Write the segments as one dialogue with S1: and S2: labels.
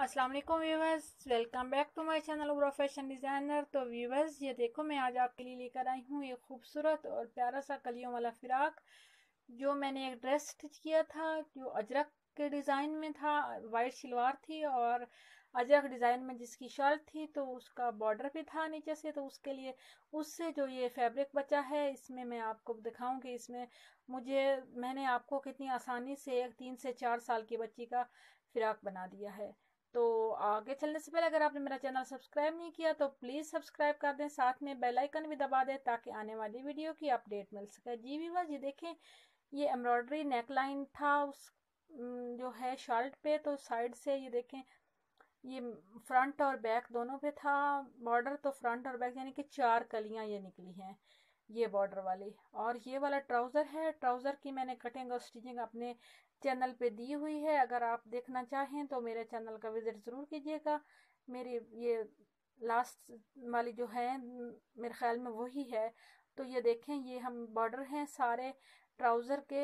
S1: अस्सलाम वालेकुम viewers, welcome back to my channel profession designer. तो व्यूवर्स, ये देखो मैं आज आपके लिए लेकर आई हूँ एक खूबसूरत और प्यारा सा कलियों वाला फ़िराक। जो मैंने एक ड्रेस स्टिच किया था जो अजरक के डिज़ाइन में था। वाइट शलवार थी और अजरक डिज़ाइन में जिसकी शर्ट थी, तो उसका बॉर्डर भी था नीचे से। तो उसके लिए उससे जो ये फैब्रिक बचा है, इसमें मैं आपको दिखाऊंगी। इसमें मैंने आपको कितनी आसानी से एक 3 से 4 साल की बच्ची का फ़िराक बना दिया है। तो आगे चलने से पहले अगर आपने मेरा चैनल सब्सक्राइब नहीं किया तो प्लीज़ सब्सक्राइब कर दें, साथ में बेल आइकन भी दबा दें ताकि आने वाली वीडियो की अपडेट मिल सके। जी व्यूअर्स, ये देखें, ये एम्ब्रॉयडरी नेक लाइन था उस जो है शर्ट पे। तो साइड से ये देखें, ये फ्रंट और बैक दोनों पे था बॉर्डर। तो फ्रंट और बैक यानी कि 4 कलियां ये निकली हैं, ये बॉर्डर वाली। और ये वाला ट्राउज़र है। ट्राउज़र की मैंने कटिंग और स्टिचिंग अपने चैनल पे दी हुई है। अगर आप देखना चाहें तो मेरे चैनल का विज़िट ज़रूर कीजिएगा। मेरी ये लास्ट वाली जो है मेरे ख्याल में वही है। तो ये देखें, ये हम बॉर्डर हैं सारे ट्राउज़र के,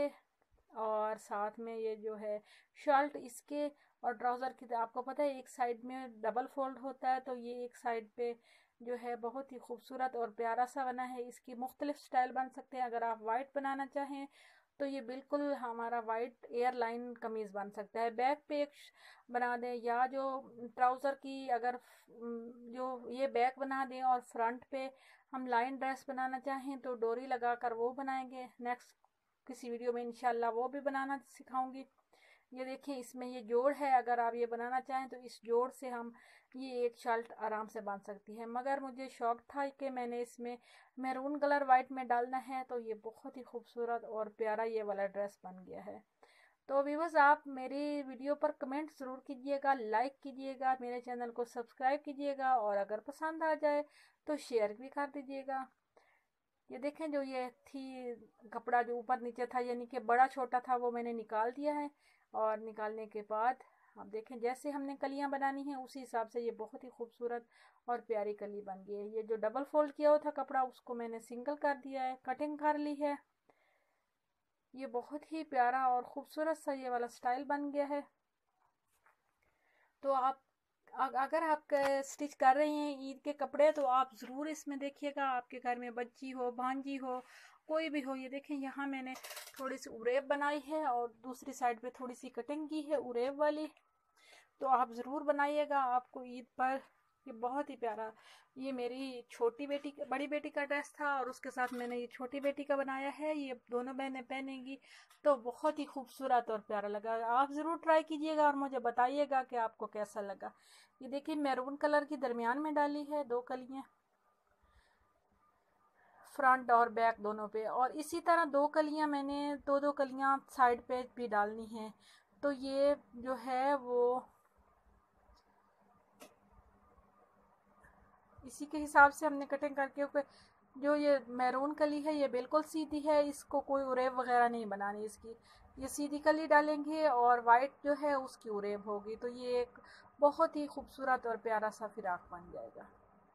S1: और साथ में ये जो है शर्ट इसके। और ट्राउज़र की तो आपको पता है एक साइड में डबल फोल्ड होता है, तो ये एक साइड पे जो है बहुत ही खूबसूरत और प्यारा सा बना है। इसकी मुख्तलिफ स्टाइल बन सकते हैं। अगर आप वाइट बनाना चाहें तो ये बिल्कुल हमारा वाइट एयर लाइन कमीज़ बन सकता है। बैक पे एक बना दें, या जो ट्राउज़र की अगर जो ये बैक बना दें और फ्रंट पे हम लाइन ड्रेस बनाना चाहें तो डोरी लगाकर वो बनाएंगे। नेक्स्ट किसी वीडियो में इंशाल्लाह वो भी बनाना सिखाऊंगी। ये देखिए, इसमें ये जोड़ है। अगर आप ये बनाना चाहें तो इस जोड़ से हम ये एक शर्ट आराम से बांध सकती है। मगर मुझे शौक था कि मैंने इसमें मैरून कलर वाइट में डालना है, तो ये बहुत ही खूबसूरत और प्यारा ये वाला ड्रेस बन गया है। तो व्यूअर्स, आप मेरी वीडियो पर कमेंट ज़रूर कीजिएगा, लाइक कीजिएगा, मेरे चैनल को सब्सक्राइब कीजिएगा, और अगर पसंद आ जाए तो शेयर भी कर दीजिएगा। ये देखें, जो ये थी कपड़ा जो ऊपर नीचे था यानी कि बड़ा छोटा था, वो मैंने निकाल दिया है। और निकालने के बाद आप देखें, जैसे हमने कलियां बनानी है उसी हिसाब से ये बहुत ही खूबसूरत और प्यारी कली बन गई है। ये जो डबल फोल्ड किया हुआ था कपड़ा, उसको मैंने सिंगल कर दिया है, कटिंग कर ली है। ये बहुत ही प्यारा और खूबसूरत सा ये वाला स्टाइल बन गया है। तो आप अगर आप स्टिच कर रहे हैं ईद के कपड़े, तो आप ज़रूर इसमें देखिएगा। आपके घर में बच्ची हो, भांजी हो, कोई भी हो। ये देखें, यहाँ मैंने थोड़ी सी उरेब बनाई है और दूसरी साइड पे थोड़ी सी कटिंग की है उरेब वाली। तो आप ज़रूर बनाइएगा, आपको ईद पर ये बहुत ही प्यारा। ये मेरी बड़ी बेटी का ड्रेस था, और उसके साथ मैंने ये छोटी बेटी का बनाया है। ये दोनों बहनें पहनेंगी तो बहुत ही खूबसूरत और प्यारा लगा। आप ज़रूर ट्राई कीजिएगा और मुझे बताइएगा कि आपको कैसा लगा। ये देखिए, मैरून कलर की दरमियान में डाली है 2 कलियाँ, फ्रंट और बैक दोनों पे। और इसी तरह 2 कलियाँ मैंने 2-2 कलियाँ साइड पे भी डालनी है। तो ये जो है वो इसी के हिसाब से हमने कटिंग करके। जो ये मैरून कली है ये बिल्कुल सीधी है, इसको कोई उरेब वगैरह नहीं बनानी इसकी। ये सीधी कली डालेंगे और वाइट जो है उसकी उरेब होगी। तो ये एक बहुत ही खूबसूरत और प्यारा सा फिराक बन जाएगा।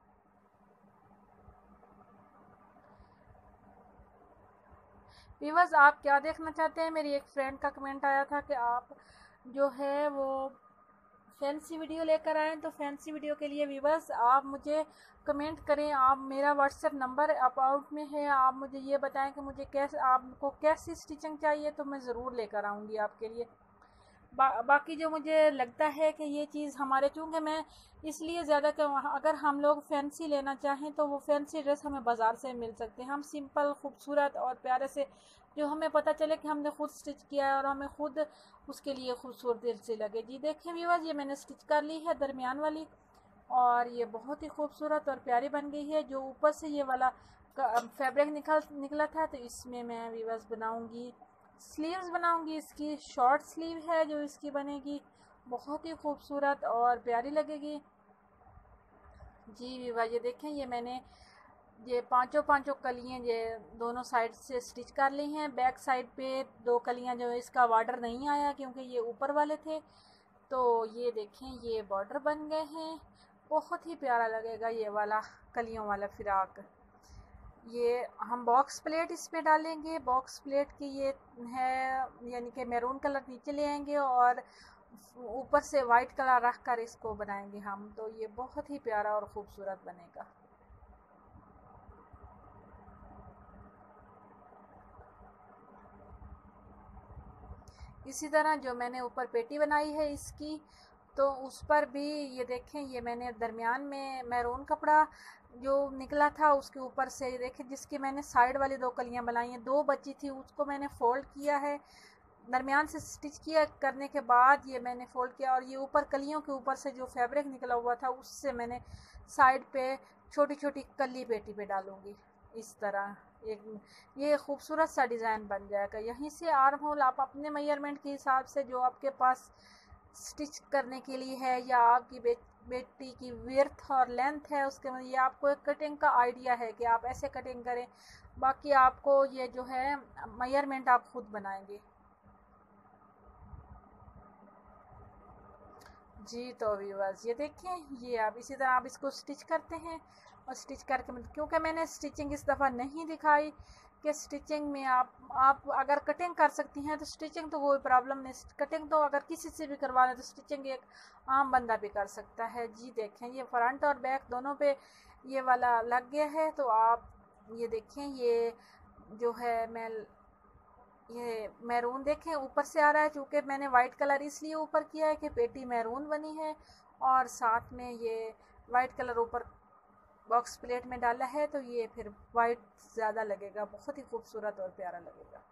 S1: व्यूअर्स, आप क्या देखना चाहते हैं? मेरी एक फ्रेंड का कमेंट आया था कि आप जो है वो फैंसी वीडियो लेकर आएँ। तो फैंसी वीडियो के लिए व्यूअर्स आप मुझे कमेंट करें। आप मेरा व्हाट्सएप नंबर अकाउंट में है, आप मुझे ये बताएं कि मुझे कैसे आपको कैसी स्टिचिंग चाहिए, तो मैं ज़रूर लेकर आऊँगी आपके लिए। बाकी जो मुझे लगता है कि ये चीज़ हमारे, चूँकि मैं इसलिए ज़्यादा अगर हम लोग फैंसी लेना चाहें तो वो फैंसी ड्रेस हमें बाज़ार से मिल सकते हैं। हम सिंपल खूबसूरत और प्यारे से, जो हमें पता चले कि हमने खुद स्टिच किया है और हमें खुद उसके लिए खूबसूरती से लगे। जी देखें व्यूअर्स, ये मैंने स्टिच कर ली है दरमियान वाली, और ये बहुत ही खूबसूरत और प्यारी बन गई है। जो ऊपर से ये वाला फैब्रिक निकला था, तो इसमें मैं व्यूअर्स बनाऊंगी स्लीव्स बनाऊंगी। इसकी शॉर्ट स्लीव है जो इसकी बनेगी, बहुत ही खूबसूरत और प्यारी लगेगी। जी विवा, ये देखें, ये मैंने ये पांचों पांचों कलियां ये दोनों साइड से स्टिच कर ली हैं। बैक साइड पे 2 कलियां जो इसका बॉर्डर नहीं आया क्योंकि ये ऊपर वाले थे। तो ये देखें, ये बॉर्डर बन गए हैं। बहुत ही प्यारा लगेगा ये वाला कलियों वाला फिराक। ये हम बॉक्स प्लेट इस पे डालेंगे। बॉक्स प्लेट की ये है, यानी कि मैरून कलर नीचे ले आएंगे और ऊपर से वाइट कलर रख कर इसको बनाएंगे हम, तो ये बहुत ही प्यारा और खूबसूरत बनेगा। इसी तरह जो मैंने ऊपर पेटी बनाई है इसकी, तो उस पर भी ये देखें, ये मैंने दरमियान में मैरून कपड़ा जो निकला था उसके ऊपर से ये देखें, जिसकी मैंने साइड वाली 2 कलियां बनाई हैं, 2 बची थी, उसको मैंने फोल्ड किया है, दरमियान से स्टिच किया, करने के बाद ये मैंने फोल्ड किया, और ये ऊपर कलियों के ऊपर से जो फैब्रिक निकला हुआ था उससे मैंने साइड पे छोटी छोटी कली पेटी पे डालूंगी। इस तरह एक ये खूबसूरत सा डिज़ाइन बन जाएगा। यहीं से आर्म होल आप अपने मेजरमेंट के हिसाब से जो आपके पास स्टिच करने के लिए है, या आपकी बेटी की विड्थ और लेंथ है, उसके में ये आपको एक कटिंग का आइडिया है कि आप ऐसे कटिंग करें। बाकी आपको ये जो है मेजरमेंट आप खुद बनाएंगे। जी तो व्यूअर्स ये देखें, ये आप इसी तरह आप इसको स्टिच करते हैं, और स्टिच करके क्योंकि मैंने स्टिचिंग इस दफ़ा नहीं दिखाई कि स्टिचिंग में आप अगर कटिंग कर सकती हैं तो स्टिचिंग तो कोई प्रॉब्लम नहीं, कटिंग तो अगर किसी से भी करवा लें तो स्टिचिंग एक आम बंदा भी कर सकता है। जी देखें, ये फ्रंट और बैक दोनों पे ये वाला लग गया है, तो आप ये देखें, ये जो है मैं ये मैरून देखें ऊपर से आ रहा है, चूँकि मैंने वाइट कलर इसलिए ऊपर किया है कि पेटी मैरून बनी है, और साथ में ये वाइट कलर ऊपर बॉक्स प्लेट में डाला है, तो ये फिर वाइट ज़्यादा लगेगा, बहुत ही खूबसूरत और प्यारा लगेगा।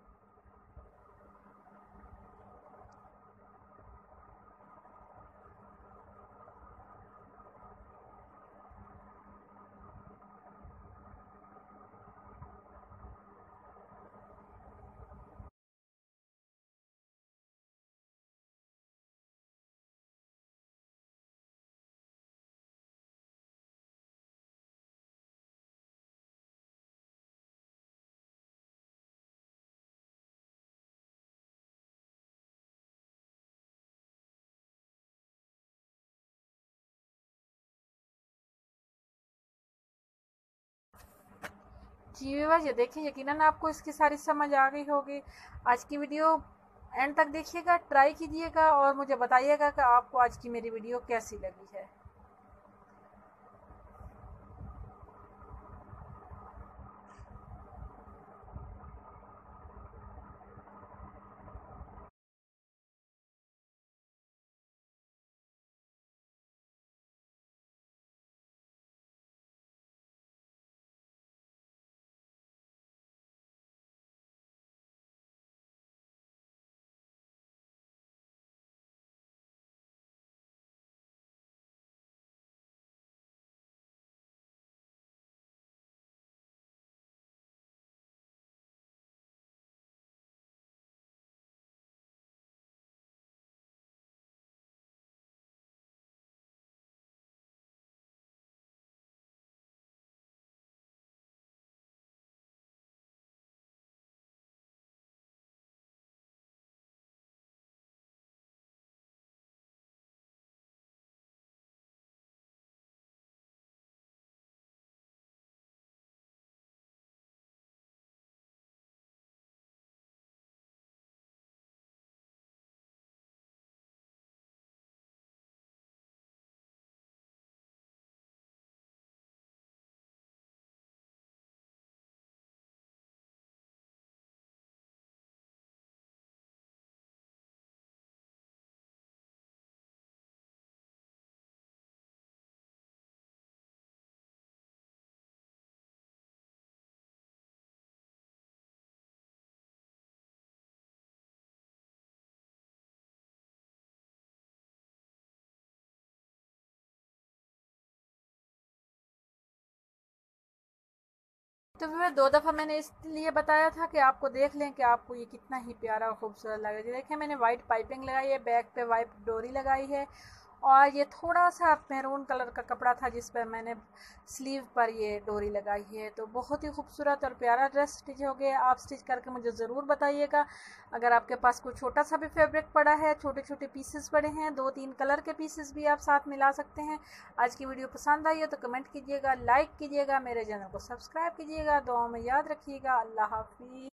S1: जी व्यूअर्स ये देखिए, यकीनन आपको इसकी सारी समझ आ गई होगी। आज की वीडियो एंड तक देखिएगा, ट्राई कीजिएगा, और मुझे बताइएगा कि आपको आज की मेरी वीडियो कैसी लगी है। तो फिर 2 दफ़ा मैंने इसलिए बताया था कि आपको देख लें कि आपको ये कितना ही प्यारा और खूबसूरत लगेगा। देखिए, मैंने वाइट पाइपिंग लगाई है, बैक पे वाइट डोरी लगाई है, और ये थोड़ा सा मैरून कलर का कपड़ा था जिस पर मैंने स्लीव पर ये डोरी लगाई है। तो बहुत ही खूबसूरत और प्यारा ड्रेस स्टिच हो गया। आप स्टिच करके मुझे ज़रूर बताइएगा। अगर आपके पास कोई छोटा सा भी फैब्रिक पड़ा है, छोटे छोटे पीसेस पड़े हैं, 2-3 कलर के पीसेस भी आप साथ मिला सकते हैं। आज की वीडियो पसंद आई है तो कमेंट कीजिएगा, लाइक कीजिएगा, मेरे चैनल को सब्सक्राइब कीजिएगा, दुआओं में याद रखिएगा। अल्लाह हाफिज़।